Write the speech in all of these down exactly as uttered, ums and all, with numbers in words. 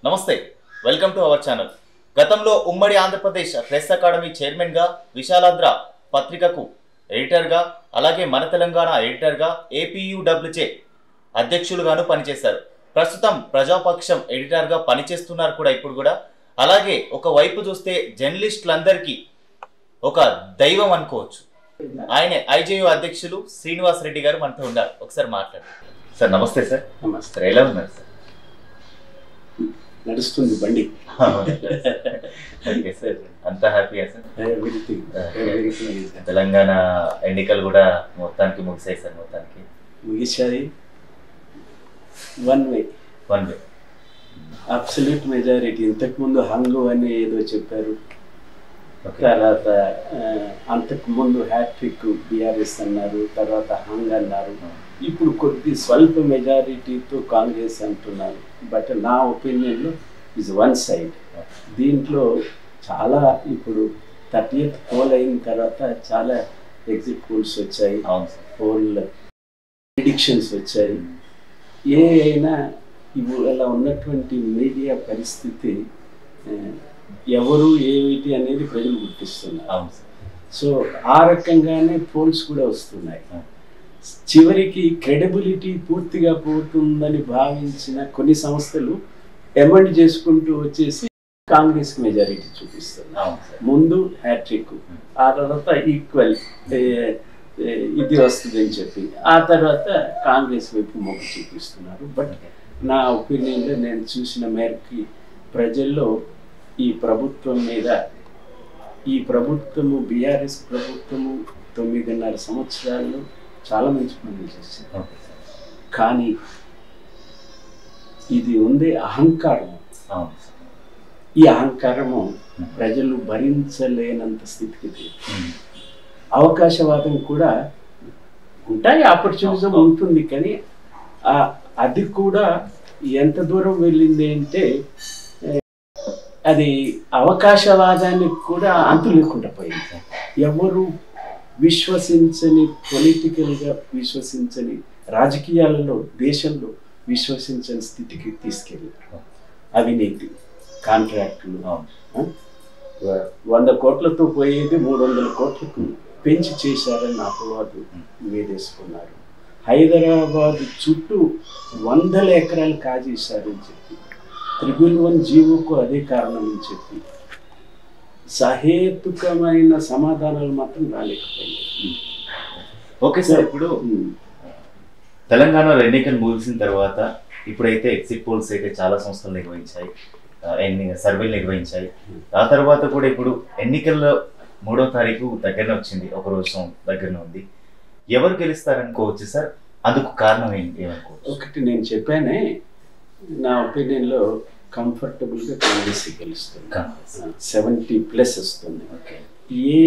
నమస్తే, welcome to our channel. గతంలో ఉమ్మడి ఆంధ్రప్రదేశ్ ప్రెస్ అకాడమీ చైర్మన్గా, విశాలాంధ్ర పత్రికకు ఎడిటర్గా, అలాగే మన తెలంగాణ ఎడిటర్గా, ఏపీయూడబ్ల్యూజే అధ్యక్షులుగాను పనిచేశారు. ప్రస్తుతం ప్రజాపక్షం ఎడిటర్గా పనిచేస్తున్నారు కూడా ఇప్పుడు కూడా. అలాగే ఒక వైపు చూస్తే జర్నలిస్టులందరికీ ఒక దైవం అనుకోవచ్చు. ఆయనే ఐజేయూ అధ్యక్షులు శ్రీనివాస్ రెడ్డి గారు మనతో ఉన్నారు. ఒకసారి మాట్లాడు సార్. నమస్తే సార్. నమస్తే. ఎలా ఉన్నారు సార్? నడుస్తుంది బండి. ఓకే సార్, అంతా హ్యాపీయా సార్? ఎవ్రీథింగ్ తెలంగాణ ఎన్నికలు కూడా మొత్తానికి ముగిసాయి సార్. మొత్తానికి ముగిసాయి. One way one way absolute majority. ఇంతకుముందు హంగు అని ఏదో చెప్పారు, తర్వాత అంతకుముందు హ్యాట్రిక్ బీఆర్ఎస్ అన్నారు, తర్వాత హంగ్ అన్నారు, ఇప్పుడు కొద్ది స్వల్ప మెజారిటీతో కాంగ్రెస్ అంటున్నారు. బట్ నా ఒపీనియన్లో ఇస్ వన్ సైడ్. దీంట్లో చాలా ఇప్పుడు థర్టీ ఎయిత్ పోల్ అయిన తర్వాత చాలా ఎగ్జిట్ పోల్స్ వచ్చాయి, పోల్ ప్రిడిక్షన్స్ వచ్చాయి. ఏ అయినా ఇవాళ ఉన్నటువంటి మీడియా పరిస్థితి ఎవరు ఏమిటి అనేది ప్రజలు గుర్తిస్తున్నారు. సో ఆ రకంగానే పోల్స్ కూడా వస్తున్నాయి. చివరికి క్రెడిబిలిటీ పూర్తిగా పోతుందని భావించిన కొన్ని సంస్థలు ఎమెండ్ చేసుకుంటూ వచ్చేసి కాంగ్రెస్కి మెజారిటీ చూపిస్తున్నారు. ముందు హ్యాట్రిక్, ఆ తర్వాత ఈక్వల్ ఇది వస్తుంది అని చెప్పి ఆ తర్వాత కాంగ్రెస్ వైపు మొగ్గు చూపిస్తున్నారు. బట్ నా ఒపీనియన్లో నేను చూసిన మేరకి ప్రజల్లో ఈ ప్రభుత్వం మీద, ఈ ప్రభుత్వము బీఆర్ఎస్ ప్రభుత్వము తొమ్మిదిన్నర సంవత్సరాల్లో చాలా మంచి పనులు చేసింది. కానీ ఇది ఉంది అహంకారము. ఈ అహంకారము ప్రజలు భరించలేనంత స్థితికి. అవకాశవాదం కూడా ఉంటాయి, ఆపర్చునిజం ఉంటుంది, కానీ అది కూడా ఎంత దూరం వెళ్ళింది అంటే అది అవకాశవాదానికి కూడా అంతు లేకుండా పోయింది. ఎవరు విశ్వసించని, పొలిటికల్గా విశ్వసించని, రాజకీయాలలో దేశంలో విశ్వసించని స్థితికి తీసుకెళ్ళారు. అవినీతి, కాంట్రాక్టులు, వంద కోట్లతో పోయేది మూడు వందల కోట్లకు పెంచి చేశారని అపవాదు వేదేసుకున్నారు. హైదరాబాద్ చుట్టూ వందల ఎకరాలు కాజేశారని చెప్పి, త్రిబుల్ వన్ జీవోకు అదే కారణం అని చెప్పి సహేతుకమైన సమాధానాలు మాత్రం రాలేకపోయాయి. ఓకే సార్, ఇప్పుడు తెలంగాణలో ఎన్నికలు ముగిసిన తర్వాత ఇప్పుడైతే ఎగ్జిట్ పోల్స్ అయితే చాలా సంస్థలు నిర్వహించాయి, ఎన్ని సర్వేలు నిర్వహించాయి. ఆ తర్వాత కూడా ఇప్పుడు ఎన్నికల్లో మూడో తారీఖు దగ్గరనే వచ్చింది, ఒక రోజు దగ్గరనే ఉంది. ఎవరు గెలుస్తారనుకోవచ్చు సార్? అందుకు కారణం ఏంటి ఏమనుకోవచ్చు? ఒకటి నేను చెప్పానే, నా ఒపీనియన్లో కంఫర్టబుల్గా కాంగ్రెస్ గెలుస్తుంది. సెవెంటీ ప్లస్ వస్తుంది. ఏ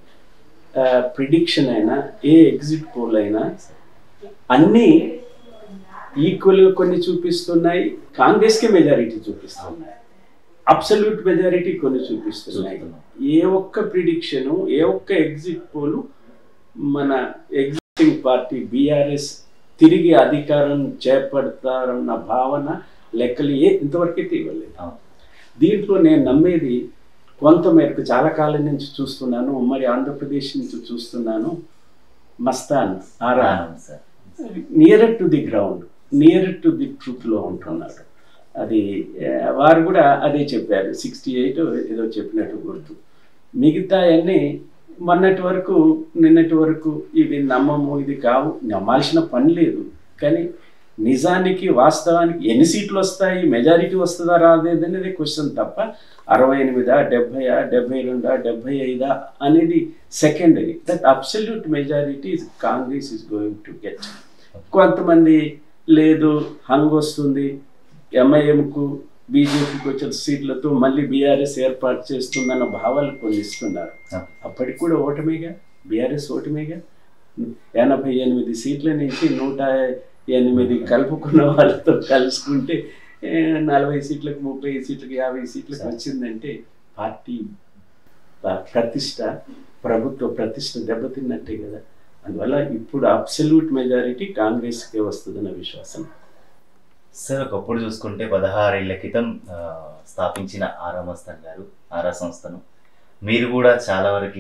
ప్రిడిక్షన్ అయినా, ఏ ఎగ్జిట్ పోల్ అయినా అన్నీ ఈక్వల్గా కొన్ని చూపిస్తున్నాయి, కాంగ్రెస్కే మెజారిటీ చూపిస్తున్నాయి, అబ్సల్యూట్ మెజారిటీ కొన్ని చూపిస్తున్నాయి. ఏ ఒక్క ప్రిడిక్షను, ఏ ఒక్క ఎగ్జిట్ పోలు మన ఎగ్జిస్టింగ్ పార్టీ బీఆర్ఎస్ తిరిగి అధికారం చేపడతారన్న భావన లెక్కలు ఏ ఇంతవరకైతే ఇవ్వలేదు. దీంట్లో నేను నమ్మేది కొంతమేరకు చాలా కాలం నుంచి చూస్తున్నాను, ఉమ్మడి ఆంధ్రప్రదేశ్ నుంచి చూస్తున్నాను, మస్తాన్ ఆరా near to the ground, near to the ట్రూత్లో ఉంటున్నారు. అది వారు కూడా అదే చెప్పారు, సిక్స్టీ ఎయిట్ ఏదో చెప్పినట్టు గుర్తు. మిగతా అన్నీ మొన్నటి వరకు నిన్నటి వరకు ఇవి నమ్మము, ఇది కావు, నమ్మాల్సిన పని లేదు. కానీ నిజానికి వాస్తవానికి ఎన్ని సీట్లు వస్తాయి, మెజారిటీ వస్తుందా రాదేదనేది క్వశ్చన్ తప్ప అరవై ఎనిమిదా డెబ్బైయా డెబ్బై రెండా డెబ్బై ఐదా అనేది secondary. That absolute majority Congress is going to get. కొంతమంది లేదు హంగ్ వస్తుంది, ఎంఐఎంకు బీజేపీకి వచ్చిన సీట్లతో మళ్ళీ బీఆర్ఎస్ ఏర్పాటు చేస్తుందన్న భావాలు కొన్ని ఇస్తున్నారు. అప్పటికి కూడా ఓటమేగా, బీఆర్ఎస్ ఓటమేగా. ఎనభై ఎనిమిది సీట్ల నుంచి నూట ఎనిమిది కలుపుకున్న వాళ్ళతో కలుసుకుంటే నలభై సీట్లకు, ముప్పై సీట్లకు, యాభై సీట్లకు వచ్చిందంటే పార్టీ ప్రతిష్ట, ప్రభుత్వ ప్రతిష్ట దెబ్బతిన్నట్టే కదా. అందువల్ల ఇప్పుడు అబ్సల్యూట్ మెజారిటీ కాంగ్రెస్కే వస్తుందన్న విశ్వాసం. సార్ ఒకప్పుడు చూసుకుంటే పదహారేళ్ల క్రితం స్థాపించిన ఆరా మస్తాన్ గారు ఆరా సంస్థను మీరు కూడా చాలా వరకు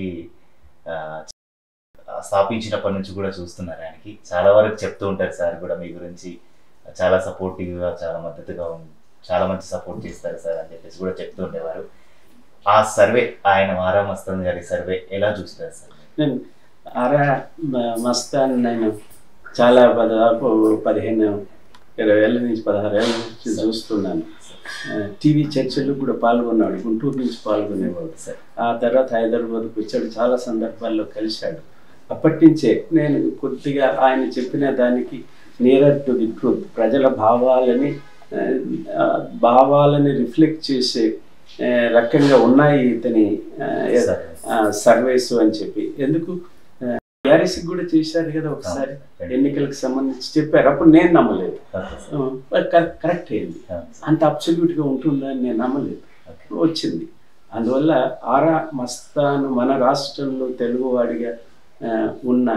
స్థాపించినప్పటి నుంచి కూడా చూస్తున్నారు. ఆయనకి చాలా వరకు చెప్తూ ఉంటారు సార్ కూడా మీ గురించి చాలా సపోర్టివ్గా చాలా మద్దతుగా చాలా మంచి సపోర్ట్ చేస్తారు సార్ అని చెప్పేసి కూడా చెప్తూ ఉండేవారు. ఆ సర్వే ఆయన ఆరా మస్తాన్ గారి సర్వే ఎలా చూస్తారు సార్? నేను ఆరా మస్తాన్ నేను చాలా దాదాపు పదిహేను ఇరవై ఏళ్ళ నుంచి పదహారు ఏళ్ళ నుంచి చూస్తున్నాను. టీవీ చర్చలు కూడా పాల్గొన్నాడు, గుంటూరు నుంచి పాల్గొనేవాడు. ఆ తర్వాత హైదరాబాద్కి వచ్చాడు, చాలా సందర్భాల్లో కలిశాడు. అప్పటి నుంచే నేను కొద్దిగా ఆయన చెప్పిన దానికి నియరర్ టు ది ట్రూత్, ప్రజల భావాలని భావాలని రిఫ్లెక్ట్ చేసే రకంగా ఉన్నాయి ఇతని సర్వేస్ అని చెప్పి. ఎందుకు టీఆర్ఎస్కి కూడా చేశారు కదా ఒకసారి, ఎన్నికలకు సంబంధించి చెప్పారు. అప్పుడు నేను నమ్మలేదు, కరెక్ట్ అయింది. అంత అబ్సల్యూట్గా ఉంటుందా అని నేను నమ్మలేదు, వచ్చింది. అందువల్ల ఆరా మస్తాన్ మన రాష్ట్రంలో తెలుగువాడిగా ఉన్న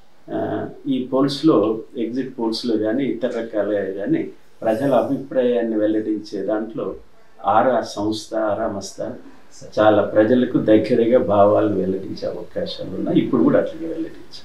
ఈ పోల్స్లో, ఎగ్జిట్ పోల్స్లో కానీ ఇతర రకాలుగా కానీ ప్రజల అభిప్రాయాన్ని వెల్లడించే దాంట్లో ఆరా సంస్థ ఆరా మస్తాన్ చాలా ప్రజలకు దగ్గరగా భావాలు వెల్లడించే అవకాశాలు ఉన్నాయి. ఇప్పుడు కూడా అట్లా వెల్లడించారు.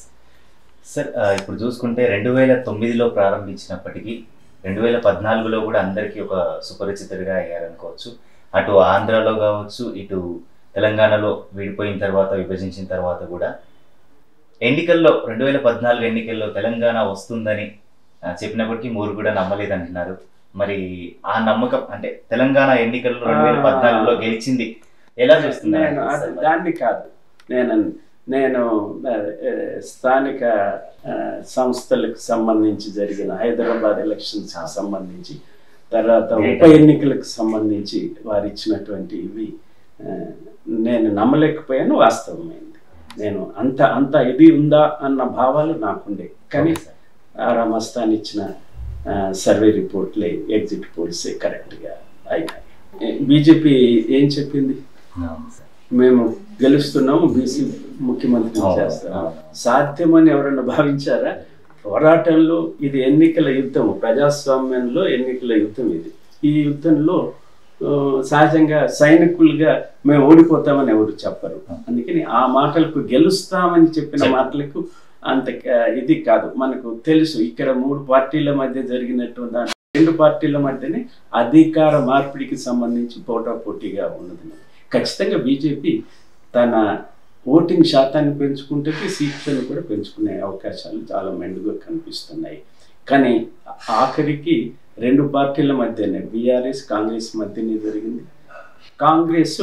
సార్ ఇప్పుడు చూసుకుంటే రెండు వేల తొమ్మిదిలో ప్రారంభించినప్పటికీ రెండు వేల పద్నాలుగులో కూడా అందరికీ ఒక సుపరిచితుడిగా అయ్యారనుకోవచ్చు. అటు ఆంధ్రాలో కావచ్చు, ఇటు తెలంగాణలో విడిపోయిన తర్వాత విభజించిన తర్వాత కూడా ఎన్నికల్లో రెండు వేల పద్నాలుగు ఎన్నికల్లో తెలంగాణ వస్తుందని చెప్పినప్పటికీ మూరు కూడా నమ్మలేదంటున్నారు. మరి ఆ నమ్మకం అంటే తెలంగాణ ఎన్నికల్లో రెండు వేల పద్నాలుగులో గెలిచింది ఎలా చూస్తున్నాను? దాన్ని కాదు, నేను నేను స్థానిక సంస్థలకు సంబంధించి జరిగిన హైదరాబాద్ ఎలక్షన్స్ సంబంధించి, తర్వాత ఉప ఎన్నికలకు సంబంధించి వారు ఇచ్చినటువంటి ఇవి నేను నమ్మలేకపోయాను. వాస్తవమైంది. నేను అంత అంత ఇది ఉందా అన్న భావాలు నాకుండే. కానీ ఆరా మస్తాన్ ఇచ్చిన సర్వే రిపోర్ట్లే, ఎగ్జిట్ పోల్సే కరెక్ట్గా అయినాయి. బీజేపీ ఏం చెప్పింది? మేము గెలుస్తున్నాము, బీసీ ముఖ్యమంత్రి చేస్తాము. సాధ్యమని ఎవరన్నా భావించారా? పోరాటంలో ఇది ఎన్నికల యుద్ధము, ప్రజాస్వామ్యంలో ఎన్నికల యుద్ధం ఇది. ఈ యుద్ధంలో సహజంగా సైనికులుగా మేము ఓడిపోతామని ఎవరు చెప్పరు. అందుకని ఆ మాటలకు గెలుస్తామని చెప్పిన మాటలకు అంత ఇది కాదు. మనకు తెలుసు ఇక్కడ మూడు పార్టీల మధ్య జరిగినటువంటి రెండు పార్టీల మధ్యనే అధికార మార్పిడికి సంబంధించి పోటాపోటీగా ఉన్నది. ఖచ్చితంగా బీజేపీ తన ఓటింగ్ శాతాన్ని పెంచుకుంటే సీట్లను కూడా పెంచుకునే అవకాశాలు చాలా మెండుగా కనిపిస్తున్నాయి. కానీ ఆఖరికి రెండు పార్టీల మధ్యనే, బీఆర్ఎస్ కాంగ్రెస్ మధ్యనే జరిగింది. కాంగ్రెస్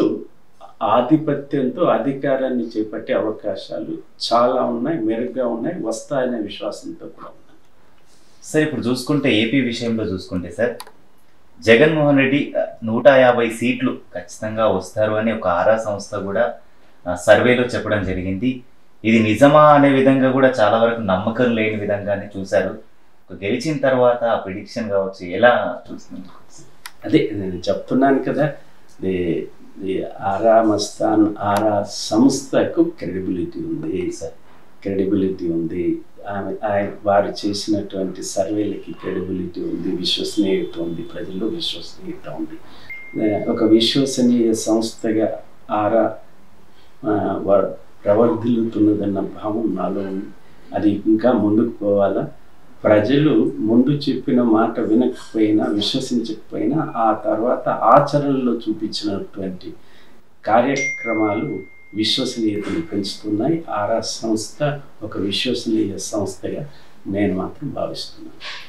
ఆధిపత్యంతో అధికారాన్ని చేపట్టే అవకాశాలు చాలా ఉన్నాయి, మెరుగ్గా ఉన్నాయి, వస్తాయనే విశ్వాసంతో కూడా ఉన్నాయి. సార్ ఇప్పుడు చూసుకుంటే ఏపీ విషయంలో చూసుకుంటే సార్ జగన్మోహన్ రెడ్డి నూట యాభై సీట్లు ఖచ్చితంగా వస్తారు అని ఒక ఆరా సంస్థ కూడా సర్వేలో చెప్పడం జరిగింది. ఇది నిజమా అనే విధంగా కూడా చాలా వరకు నమ్మకం లేని విధంగానే చూశారు. గెలిచిన తర్వాత ఆ ప్రిడిక్షన్ కావచ్చు ఎలా చూస్తున్నారు? అదే నేను చెప్తున్నాను కదా, ఆరా మస్తాన్ ఆరా సంస్థకు క్రెడిబిలిటీ ఉంది సార్, క్రెడిబిలిటీ ఉంది. ఆమె వారు చేసినటువంటి సర్వేలకి క్రెడిబిలిటీ ఉంది, విశ్వసనీయత ఉంది, ప్రజల్లో విశ్వసనీయత ఉంది. ఒక విశ్వసనీయ సంస్థగా ఆరా ప్రవర్ధిల్లుతున్నదన్న భావం నాలో ఉంది. అది ఇంకా ముందుకు పోవాలా. ప్రజలు ముందు చెప్పిన మాట వినకపోయినా, విశ్వసించకపోయినా ఆ తర్వాత ఆచరణలో చూపించినటువంటి కార్యక్రమాలు విశ్వసనీయతను పెంచుతున్నాయి. ఆరా సంస్థ ఒక విశ్వసనీయ సంస్థగా నేను మాత్రం భావిస్తున్నాను.